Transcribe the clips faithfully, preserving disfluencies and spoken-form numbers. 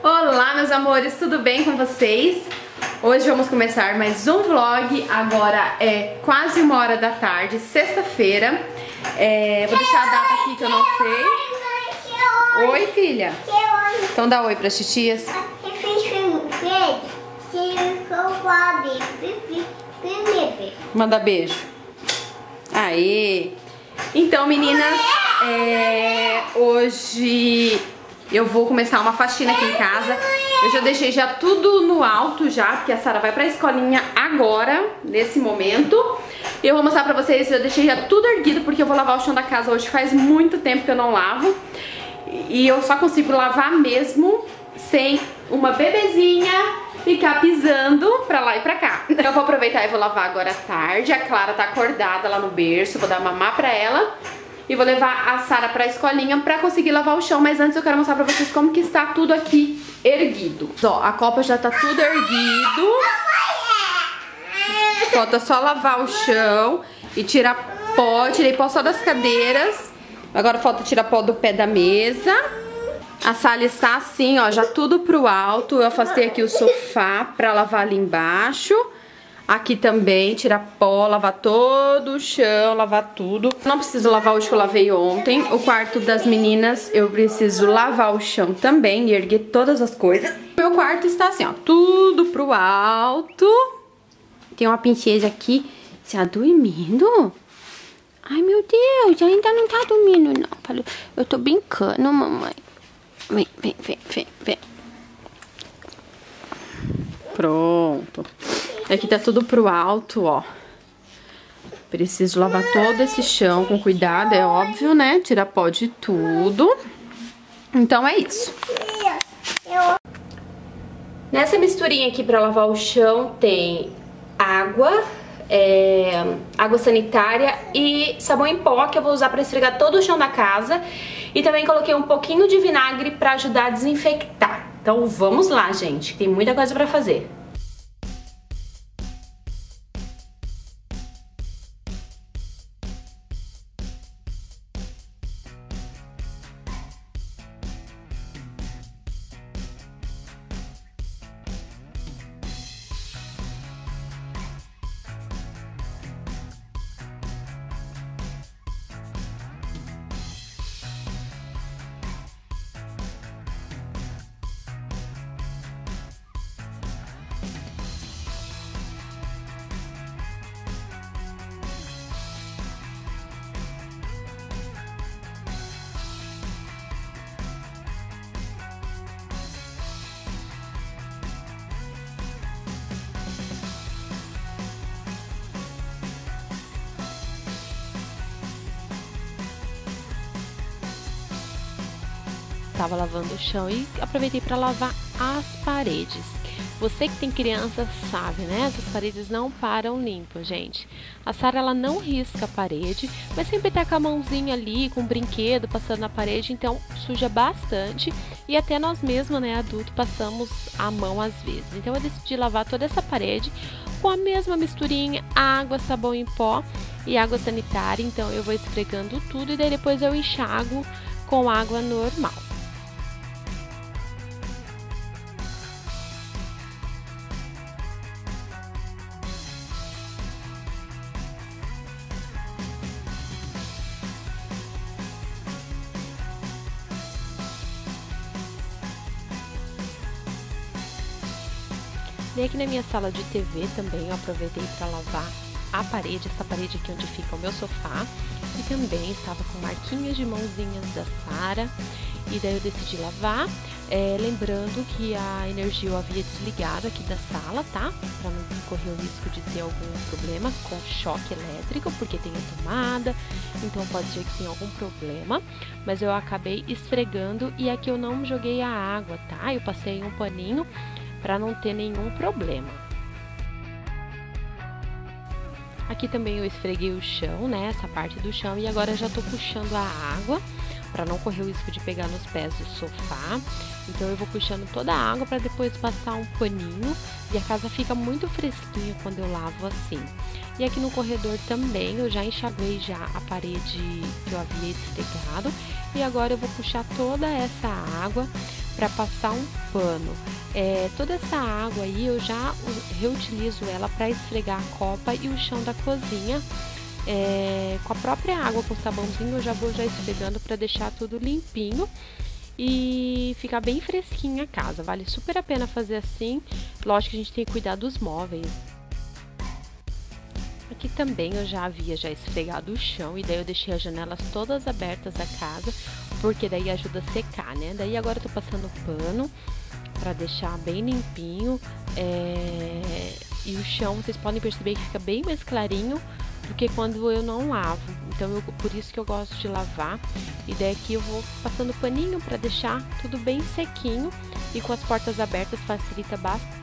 Olá, meus amores, tudo bem com vocês? Hoje vamos começar mais um vlog. Agora é quase uma hora da tarde, sexta-feira. É, vou deixar a data aqui que eu não sei. Oi, filha. Então dá oi para as titias. Manda beijo. Aê! Então, meninas, é, hoje eu vou começar uma faxina aqui em casa. Eu já deixei já tudo no alto já, porque a Sara vai pra escolinha agora, nesse momento. E eu vou mostrar pra vocês, eu deixei já tudo erguido, porque eu vou lavar o chão da casa hoje. Faz muito tempo que eu não lavo. E eu só consigo lavar mesmo sem uma bebezinha ficar pisando pra lá e pra cá. Eu vou aproveitar e vou lavar agora à tarde. A Clara tá acordada lá no berço, vou dar mamar pra ela. E vou levar a Sara pra escolinha pra conseguir lavar o chão. Mas antes eu quero mostrar pra vocês como que está tudo aqui erguido. Ó, a copa já tá tudo erguido. Falta só lavar o chão e tirar pó. Tirei pó só das cadeiras. Agora falta tirar pó do pé da mesa. A sala está assim, ó, já tudo pro alto. Eu afastei aqui o sofá pra lavar ali embaixo. Aqui também, tirar pó, lavar todo o chão, lavar tudo. Não preciso lavar hoje que eu lavei ontem. O quarto das meninas, eu preciso lavar o chão também e erguer todas as coisas. Meu quarto está assim, ó, tudo pro alto. Tem uma princesa aqui, já dormindo? Ai, meu Deus, ainda não tá dormindo, não. Eu tô brincando, mamãe. Vem, vem, vem, vem, vem. Pronto. Aqui tá tudo pro alto, ó. Preciso lavar todo esse chão com cuidado, é óbvio, né? Tirar pó de tudo. Então é isso. Nessa misturinha aqui pra lavar o chão tem água, é, água sanitária e sabão em pó que eu vou usar pra esfregar todo o chão da casa. E também coloquei um pouquinho de vinagre pra ajudar a desinfectar. Então vamos lá, gente, tem muita coisa pra fazer. Tava lavando o chão e aproveitei para lavar as paredes. Você que tem criança sabe, né? Essas paredes não param limpas, gente. A Sara, ela não risca a parede, mas sempre tá com a mãozinha ali, com um brinquedo passando na parede, então suja bastante. E até nós mesmos, né, adultos, passamos a mão às vezes. Então eu decidi lavar toda essa parede com a mesma misturinha, água, sabão em pó e água sanitária. Então eu vou esfregando tudo e daí depois eu enxago com água normal. E aqui na minha sala de T V também eu aproveitei para lavar a parede, essa parede aqui onde fica o meu sofá. E também estava com marquinhas de mãozinhas da Sara. E daí eu decidi lavar, é, lembrando que a energia eu havia desligado aqui da sala, tá? Para não correr o risco de ter algum problema com choque elétrico, porque tem a tomada, então pode ser que tenha algum problema. Mas eu acabei esfregando e aqui eu não joguei a água, tá? Eu passei um paninho para não ter nenhum problema. Aqui também eu esfreguei o chão, né, essa parte do chão, e agora já tô puxando a água para não correr o risco de pegar nos pés do sofá. Então eu vou puxando toda a água para depois passar um paninho e a casa fica muito fresquinha quando eu lavo assim. E aqui no corredor também eu já enxaguei já a parede que eu havia esfregado e agora eu vou puxar toda essa água para passar um pano. É, toda essa água aí eu já reutilizo ela para esfregar a copa e o chão da cozinha. É, com a própria água, com sabãozinho, eu já vou já esfregando para deixar tudo limpinho e ficar bem fresquinha a casa. Vale super a pena fazer assim. Lógico que a gente tem que cuidar dos móveis. Aqui também eu já havia já esfregado o chão e daí eu deixei as janelas todas abertas da casa, porque daí ajuda a secar, né? Daí agora eu tô passando pano para deixar bem limpinho, é... e o chão vocês podem perceber que fica bem mais clarinho do que quando eu não lavo. Então eu, por isso que eu gosto de lavar. E daí aqui eu vou passando paninho para deixar tudo bem sequinho, e com as portas abertas facilita bastante.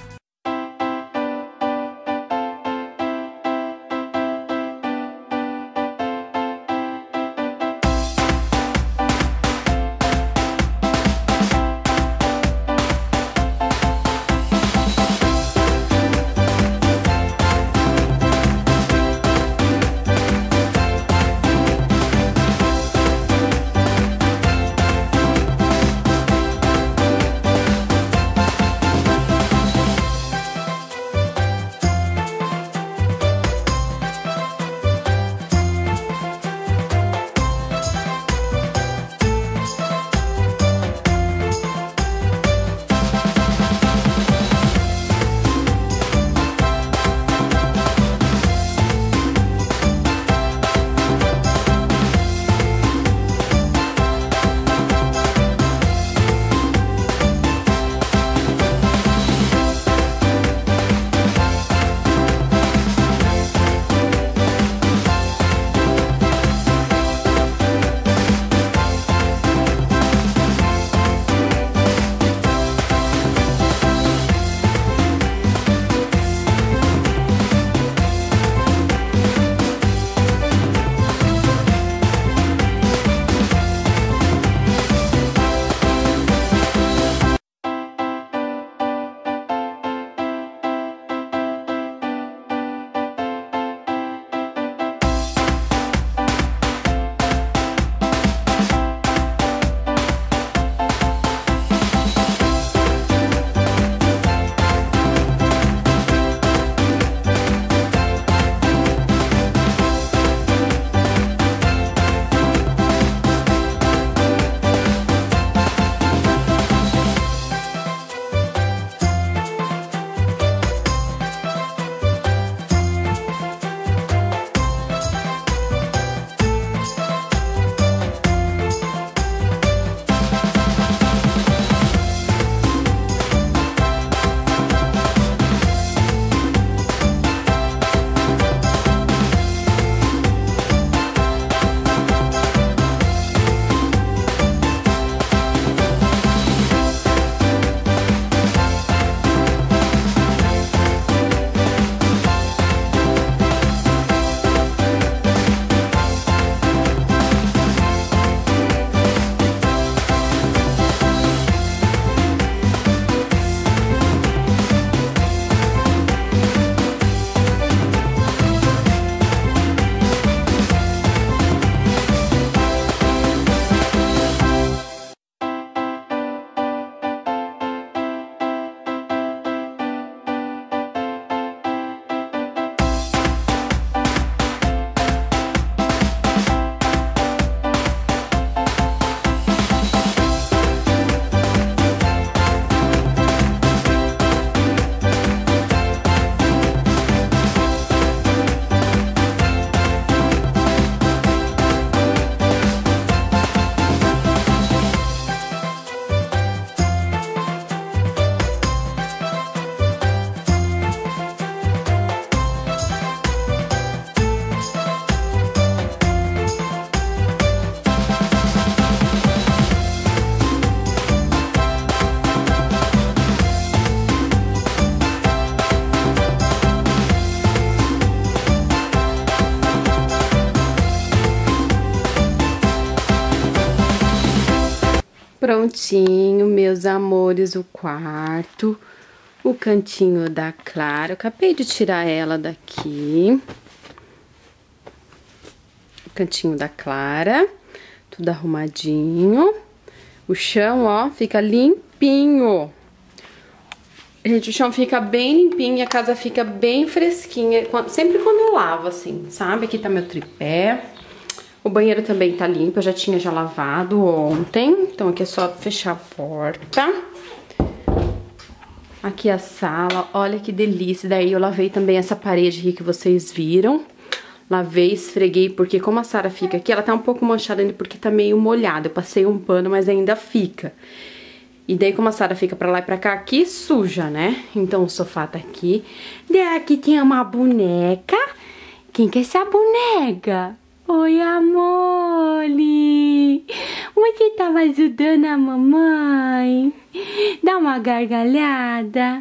Prontinho, meus amores, o quarto, o cantinho da Clara. Eu acabei de tirar ela daqui. O cantinho da Clara, tudo arrumadinho. O chão, ó, fica limpinho. Gente, o chão fica bem limpinho e a casa fica bem fresquinha, sempre quando eu lavo, assim, sabe? Aqui tá meu tripé. O banheiro também tá limpo, eu já tinha já lavado ontem. Então aqui é só fechar a porta. Aqui a sala, olha que delícia. Daí eu lavei também essa parede aqui que vocês viram. Lavei, esfreguei, porque como a Sara fica aqui, ela tá um pouco manchada ainda porque tá meio molhada. Eu passei um pano, mas ainda fica. E daí, como a Sara fica pra lá e pra cá, aqui suja, né? Então, o sofá tá aqui. Daí, aqui tem uma boneca. Quem que é essa boneca? Oi, amore. Você tava ajudando a mamãe? Dá uma gargalhada.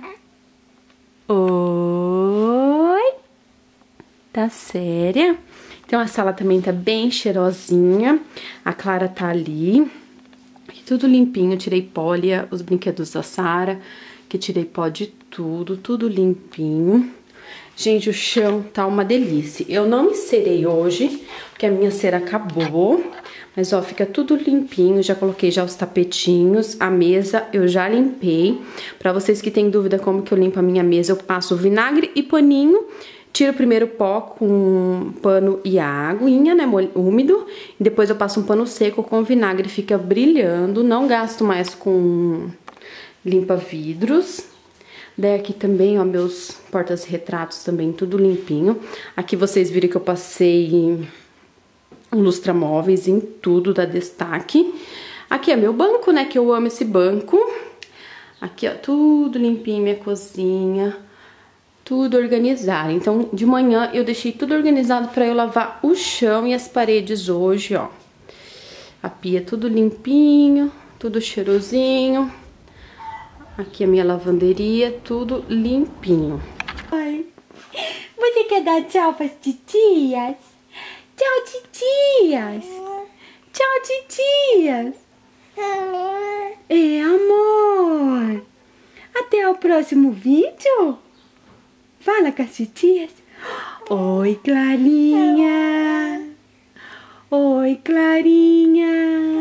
Oi. Tá séria? Então, a sala também tá bem cheirosinha. A Clara tá ali. Tudo limpinho, tirei pó ali, os brinquedos da Sara, que tirei pó de tudo, tudo limpinho. Gente, o chão tá uma delícia. Eu não me cerei hoje, porque a minha cera acabou, mas ó, fica tudo limpinho, já coloquei já os tapetinhos, a mesa eu já limpei. Pra vocês que têm dúvida como que eu limpo a minha mesa, eu passo vinagre e paninho. Tiro primeiro o pó com pano e a aguinha, né, úmido. E depois eu passo um pano seco com vinagre, fica brilhando. Não gasto mais com limpa-vidros. Daí aqui também, ó, meus portas-retratos também, tudo limpinho. Aqui vocês viram que eu passei um lustra-móveis em tudo da Destaque. Aqui é meu banco, né, que eu amo esse banco. Aqui, ó, tudo limpinho, minha cozinha. Tudo organizado. Então, de manhã eu deixei tudo organizado pra eu lavar o chão e as paredes hoje, ó. A pia tudo limpinho, tudo cheirosinho. Aqui a minha lavanderia, tudo limpinho. Oi. Você quer dar tchau pras titias? Tchau, titias. Tchau, titias. É, amor. Até o próximo vídeo. Fala com as titias. Oi, Clarinha. Oi, Clarinha.